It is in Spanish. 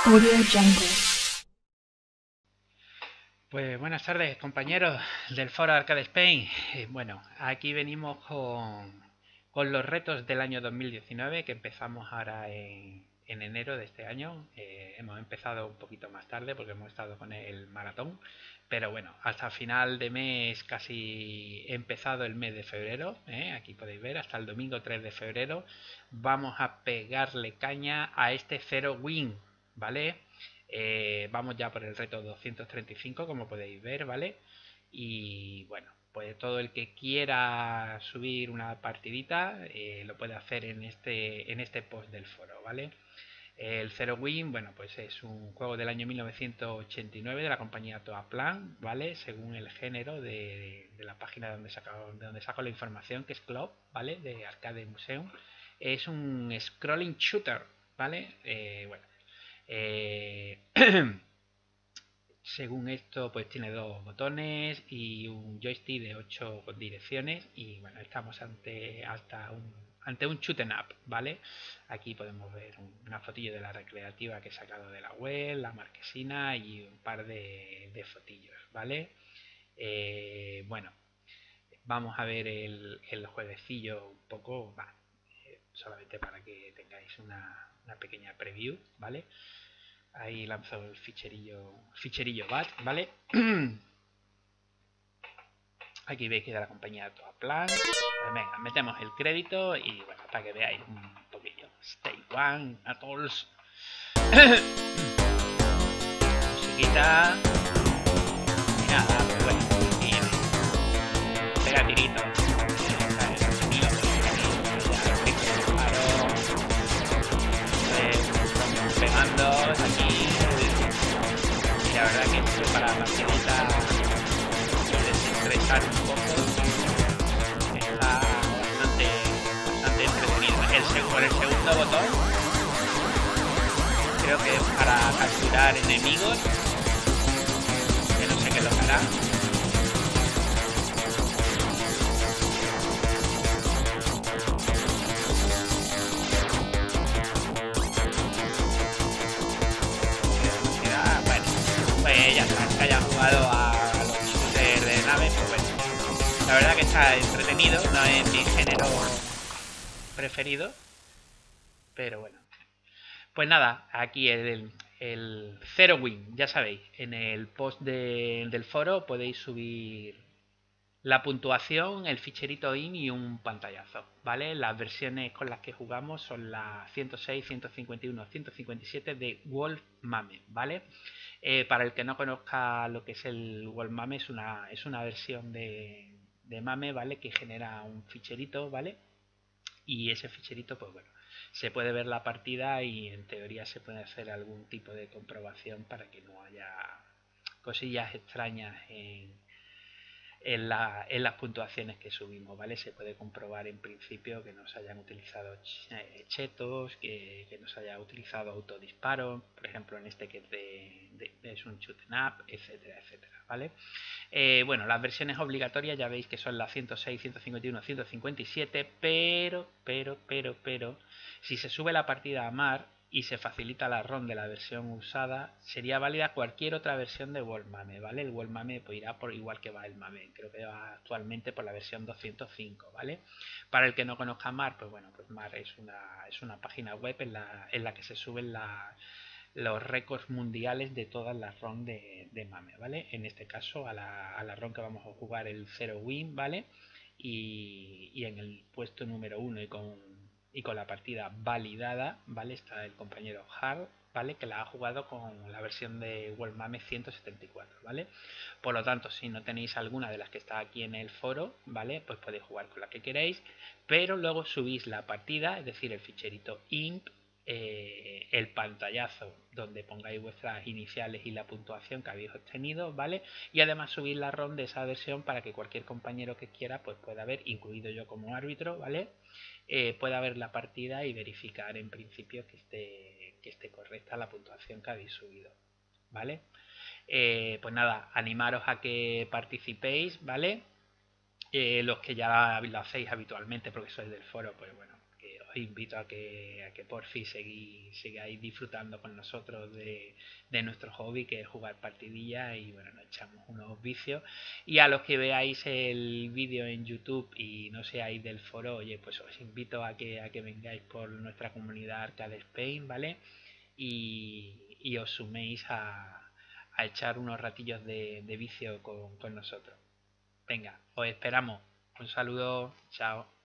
Audio Jungle. Pues buenas tardes, compañeros del foro Arcade Spain. Bueno, aquí venimos con los retos del año 2019 que empezamos ahora en enero de este año. Hemos empezado un poquito más tarde porque hemos estado con el maratón, pero bueno, hasta final de mes casi empezado el mes de febrero. Aquí podéis ver, hasta el domingo 3 de febrero vamos a pegarle caña a este Zero Win, ¿vale? Vamos ya por el reto 235, como podéis ver, ¿vale? Y bueno, pues todo el que quiera subir una partidita lo puede hacer en este post del foro, ¿vale? El Zero Win, bueno, pues es un juego del año 1989 de la compañía Toaplan, ¿vale? Según el género de la página de donde saco la información, que es Club, ¿vale? De Arcade Museum. Es un scrolling shooter, ¿vale? Bueno, eh, según esto, pues tiene dos botones y un joystick de 8 direcciones. Y bueno, estamos ante un shoot 'em up, ¿vale? Aquí podemos ver una fotillo de la recreativa que he sacado de la web, la marquesina y un par de fotillos, ¿vale? Bueno, vamos a ver el jueguecillo un poco, solamente para que tengáis una pequeña preview, ¿vale? Ahí lanzo el ficherillo BAT, ¿vale? Aquí veis que de la compañía Toaplan. Pues venga, metemos el crédito y bueno, para que veáis un poquillo. Stay One, Atolls. Musiquita. Y nada, pues bueno. Y pega tirito. Pegando aquí. Y la verdad que esto para la partidita desestresar un poco está bastante entretenido. Por el segundo botón creo que es para capturar enemigos, que no sé qué lo hará. Ya está, que haya jugado a los shooters de nave, pues bueno, la verdad que está entretenido, no es mi género preferido, pero bueno. Pues nada, aquí el Zero Win, ya sabéis, en el post del foro podéis subir la puntuación, el ficherito IN y un pantallazo, ¿vale? Las versiones con las que jugamos son la 106, 151, 157 de Wolf Mame, ¿vale? Para el que no conozca lo que es el Wolf Mame, es una versión de Mame, ¿vale? Que genera un ficherito, ¿vale? Y ese ficherito, pues bueno, se puede ver la partida y en teoría se puede hacer algún tipo de comprobación para que no haya cosillas extrañas en las puntuaciones que subimos, ¿vale? Se puede comprobar en principio que no se hayan utilizado chetos, que no se haya utilizado autodisparos, por ejemplo en este que es un shoot 'em up, etcétera, etcétera, ¿vale? Bueno, las versiones obligatorias ya veis que son las 106, 151, 157, pero, si se sube la partida a mar y se facilita la ROM de la versión usada, sería válida cualquier otra versión de World Mame, ¿vale? El World Mame pues irá por igual que va el Mame, creo que va actualmente por la versión 205, ¿vale? Para el que no conozca Mar, pues bueno, pues Mar es una página web en la que se suben los récords mundiales de todas las ROM de Mame, ¿vale? En este caso a la ROM que vamos a jugar el Zero Win, ¿vale? Y en el puesto número 1 y con la partida validada, ¿vale? Está el compañero Hard, ¿vale? Que la ha jugado con la versión de World Mame 174, ¿vale? Por lo tanto, si no tenéis alguna de las que está aquí en el foro, ¿vale? Pues podéis jugar con la que queréis, pero luego subís la partida, es decir, el ficherito INP, el pantallazo donde pongáis vuestras iniciales y la puntuación que habéis obtenido, ¿vale? Y además subir la ROM de esa versión para que cualquier compañero que quiera pues pueda ver, incluido yo como árbitro, ¿vale? Pueda ver la partida y verificar en principio que esté correcta la puntuación que habéis subido, ¿vale? Pues nada, animaros a que participéis, ¿vale? Los que ya lo hacéis habitualmente porque sois del foro, pues bueno, que os os invito a que por fin sigáis disfrutando con nosotros de nuestro hobby, que es jugar partidillas, y bueno, nos echamos unos vicios. Y a los que veáis el vídeo en YouTube y no seáis del foro, oye, pues os invito a que vengáis por nuestra comunidad Arcade Spain, ¿vale? Y os suméis a echar unos ratillos de vicio con nosotros. Venga, os esperamos. Un saludo, chao.